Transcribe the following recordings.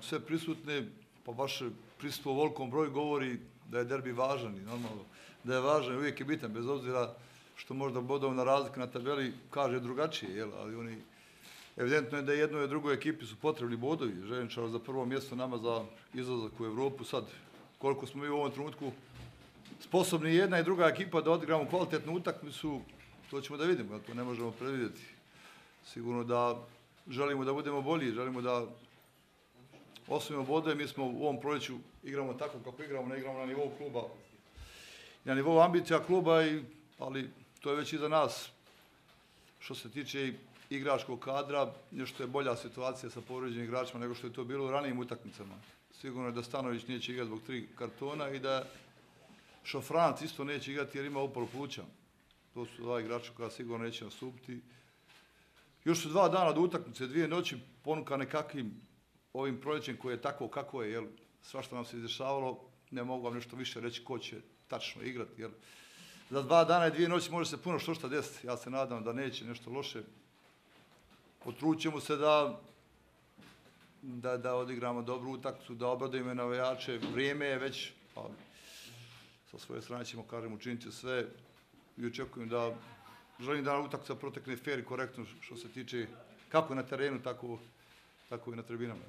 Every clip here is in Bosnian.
sve prisutne, pa baš prisustvo u velikom broju govori da je derbi važan i normalno da je važan i uvijek je bitan, bez obzira što možda bodovna razlika na tabeli kaže drugačije, ali oni evidentno je da jednoj i drugoj ekipi su potrebni bodovi. Željničar za prvo mjesto, nama za izlazak u Evropu. Sad, koliko smo mi u ovom trenutku sposobni jedna i druga ekipa da odigramo kvalitetnu utakmicu, to ćemo da vidimo, to ne možemo predvidjeti. Sigurno da želimo da budemo bolji, želimo da osvojimo bodove. Mi smo u ovom proljeću igramo tako kako igramo, ne igramo na nivou kluba, na nivou ambicija kluba, ali to je već iza nas. Što se tiče igračkog kadra, nešto je bolja situacija sa povređenim igračima nego što je to bilo u ranijim utakmicama. Sigurno je da Stanović neće igrati zbog 3 kartona i da Šofranac isto neće igrati jer ima upalu pluća. To su 2 igrača koja sigurno neće nastupiti. Još su 2 dana do utakmice, 2 noći ponuka nekakvim ovim proljećem koje je tako kako je, svašta nam se izdešavalo, ne mogu vam nešto više reći ko će tačno igrati, jer za 2 dana i 2 noći može se puno što desiti. Ja se nadam da neće nešto loše. Potrudit ćemo se da odigramo dobru utakmicu, da obradujemo navijače. Vrijeme je već, pa sa svoje strane ćemo, kažem, učiniti sve i očekujem da želim da utakmica protekne fair i korektno što se tiče kako na terenu, tako i na tribinama.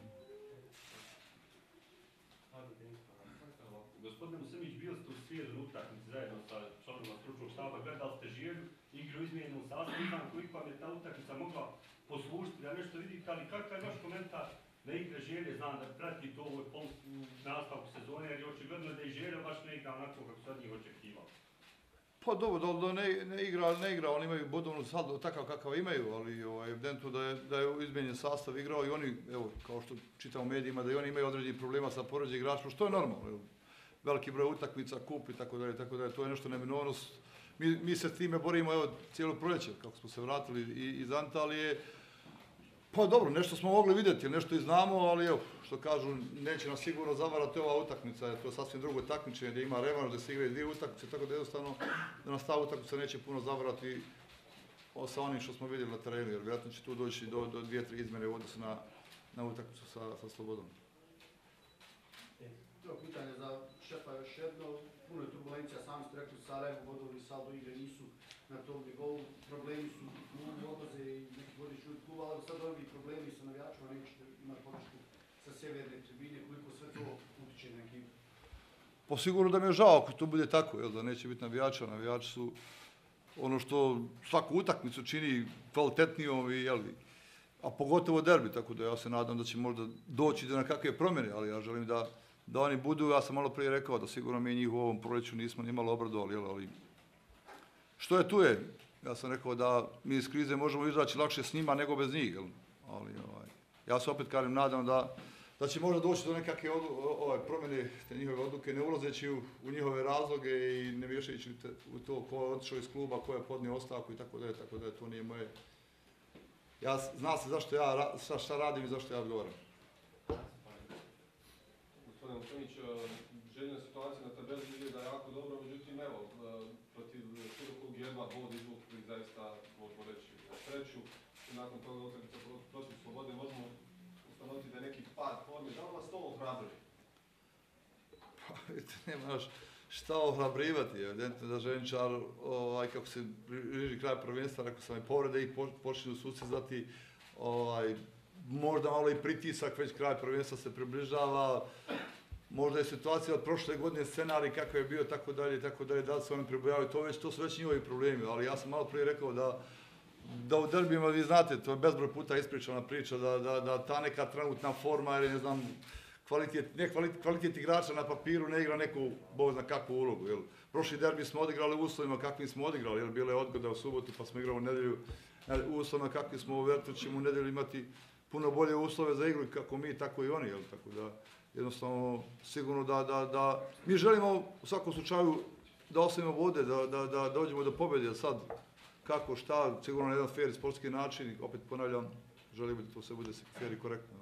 Gospodine Musimić, bili ste u srijedu na utakmici zajedno sa članovima stručnog štaba, gledali ste Želju, igru u izmijenjenom sastavu, ne znam koliko vam je ta utakmica mogla poslužiti, da nešto vidite, ali kakav je vaš komentar na igre Želje, znam da pratite ovo u nastavku sezone, jer je očigledno da i Želja baš ne igra onako kako se od njih očekivao. Pa dobro, da ne igra, oni imaju bodovnu saldu takav kakav imaju, ali evidentno da je izmijenjen sastav igrao i oni, evo, kao što čitam u medijima, da i oni imaju određenih problema sa povređenim igračima, što je normalno. Veliki broj utakmica, kup i tako dalje, to je nešto neminovnost. Mi se s time borimo, evo, cijelo proljeće, kako smo se vratili iz Antalije. Pa dobro, nešto smo mogli vidjeti, nešto i znamo, ali evo, što kažu, neće nas sigurno zavarati ova utakmica, to je sasvim drugo takmičenje, gdje ima revanš, gdje se igraju 2 utakmice, tako da jednostavno da nas ta utakmica neće puno zavarati sa onim što smo vidjeli na terenu, jer vjerojatno će tu doći do 2-3 izmjene u odnosu na utakmicu sa Slobodom. To pitanje za šefa još jedno, puno je turbulencija, sami ste rekli, Sarajevo, bodovi, saldo igre nisu na tom nivou, problemi su u odlaze i neki vodiš ljudi kluba, ali sad ovi problemi sa navijačima, nećete imati podršku sa sjeverne tribine, koliko sve to utiče na ekipu? Pa sigurno da mi je žao ako to bude tako, da neće biti navijača. Navijači su ono što svaku utakmicu čini kvalitetnijom, a pogotovo derbi, tako da ja se nadam da će možda doći do nekakve promjene, ali ja želim da oni budu, ja sam malo prije rekao da sigurno mi njih u ovom proljeću nismo ni malo obradovali, ali što je tu je. Ja sam rekao da mi iz krize možemo izaći lakše s njima nego bez njih, ali ja se opet kažem, nadam da će možda doći do nekakve promjene te njihove odluke, ne ulazeći u njihove razloge i ne miješajući u to ko je otišao iz kluba, ko je podnio ostavku i tako da to nije moje. Zna se zašto ja, šta radim i zašto ja odgovaram. Gospodin Musimić, željena situacija na tabeli izgleda jako dobro, međutim, evo, protiv širokog jedva bod izvukli zaista, možemo reći, na sreću. I nakon toga utakmica protiv Slobode možemo ustanoviti da je neki pad forme. Da li vas to ohrabruje? Pa, vidite, nema još šta ohrabrivati. Evidentno da Željničar, kako se bliži kraj prvenstva, rekao sam i povrede i počinju susizati, možda malo i pritisak, već kraj prvenstva se približava. Možda je situacija od prošle godine, scenarij kakav je bio, tako dalje, da li se oni pribojavaju, to su već njihovi problemi, ali ja sam malo prije rekao da u derbima, vi znate, to je bezbroj puta ispričana priča, da ta neka trenutna forma, jer ne znam, kvalitet igrača na papiru ne igra neku, Bog zna kakvu ulogu. Prošli derbi smo odigrali u uslovima kakvim smo odigrali, jer bila je odgoda u subotu, pa smo igrali u nedjelju u uslovima kakvim smo u Vertu, ćemo u nedjelju imati puno bolje uslove za igru, kako mi, tako i oni, tako da jednostavno sigurno da mi želimo u svakom slučaju da ostavimo vode, da dođemo do pobjede, a sad kako, šta, sigurno na jedan fair i sportski način, opet ponavljam, želimo da to sve bude fair i korektno.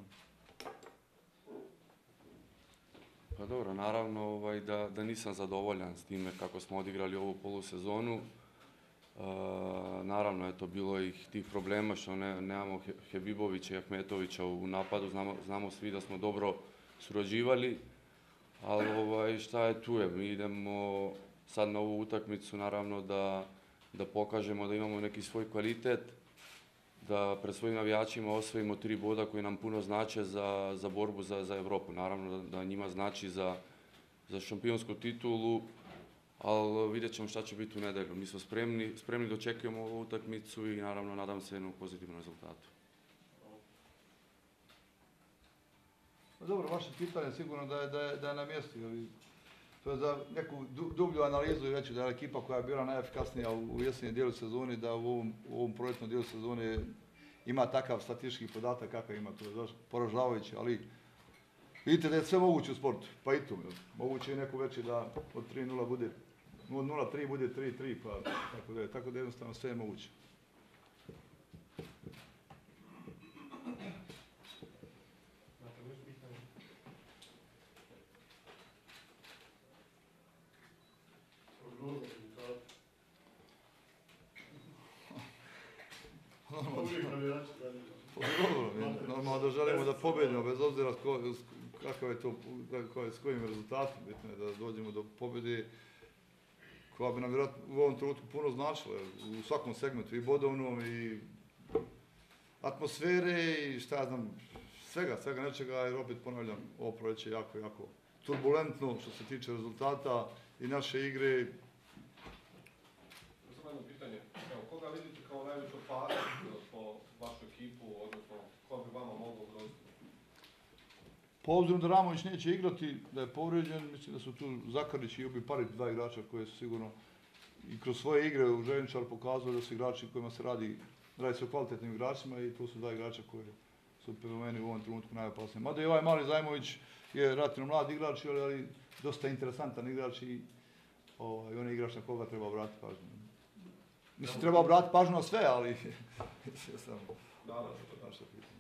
Pa dobro, naravno da nisam zadovoljan s time kako smo odigrali ovu polusezonu. Naravno, eto, bilo je tih problema što nemamo Hebibovića i Ahmetovića u napadu, znamo svi da smo dobro surađivali, ali šta je tu je, mi idemo sad na ovu utakmicu naravno da pokažemo da imamo neki svoj kvalitet, da pred svojim navijačima osvojimo 3 boda koji nam puno znače za borbu za Europu. Naravno da njima znači za šampionsku titulu, ali vidjet ćemo šta će biti u nedjelju. Mi smo spremni da očekujemo ovu utakmicu i naravno nadam se jednom pozitivnom rezultatu. Dobro, vaše pitanje sigurno da je na mjestu. To je za neku dublju analizu i reći da je ekipa koja je bila najefikasnija u jesenjem dijelu sezoni, da u ovom projektnom dijelu sezone ima takav statistički podatak kakav ima. To je poražavajuće, ali vidite da je sve moguće u sportu, pa i tu. Moguće je neko veći da od 3-0 bude 0-3 bude 3-3, pa tako da jednostavno sve je moguće. Normalno da želimo da pobedimo, bez obzira kakav je to, s kojim rezultatom, bitno je da dođemo do pobjede koja bi nam vjerojatno u ovom trenutku puno značila, u svakom segmentu, i bodovnom, i atmosfere, i šta ja znam, svega nečega, jer opet ponavljam, ovo proljeće jako turbulentno što se tiče rezultata i naše igre. Samo jedno pitanje, evo, koga vidite kao najveću opasnost po vašu ekipu, odnosno ko bi vama mogao ugroziti? Po obzirom da Ramović neće igrati, da je povrijeđen, mislim da su tu Zakarić i Ubi Parić, 2 igrača koji su sigurno i kroz svoje igre u Željničaru pokazali da su igrači kojima se radi se o kvalitetnim igračima i tu su 2 igrača koji su po meni u ovom trenutku najopasniji. Mada i ovaj mali Zajmović je relativno mlad igrač, ali dosta interesantan igrač i on je igrač na koga treba obratiti pažnju. Mislim, treba obratiti pažnju na sve, ali samo naša pitanja.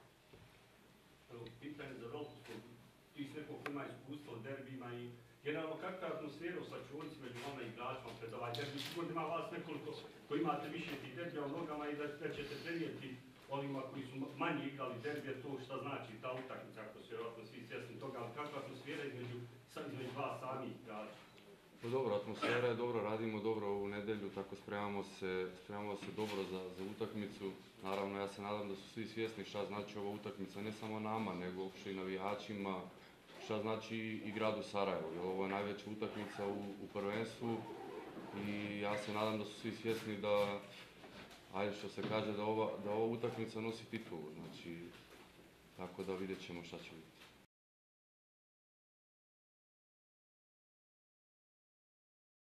Pitanje za Velku, ti si nekog ima iskustva u derbima i generalno kakva je atmosfera u slačionici među vama i igračima pred ovaj derbi? Sigurno ima vas nekoliko koji imate više tih derbija u nogama i da ćete prenijeti ovima koji su manje igrali derbije, to šta znači ta utakmica, ako su vjerojatno svi svjesni toga, ali kakva je atmosfera između vas samih igrača? Pa dobro, atmosfera je dobro, radimo dobro u nedjelju, tako spremamo se dobro za utakmicu. Naravno, ja se nadam da su svi svjesni šta znači ova utakmica, ne samo nama, nego uopšte i navijačima, šta znači i gradu Sarajevo. Ovo je najveća utakmica u prvenstvu i ja se nadam da su svi svjesni da, ajde što se kaže, da ova utakmica nosi titulu. Znači, tako da vidjet ćemo šta će biti.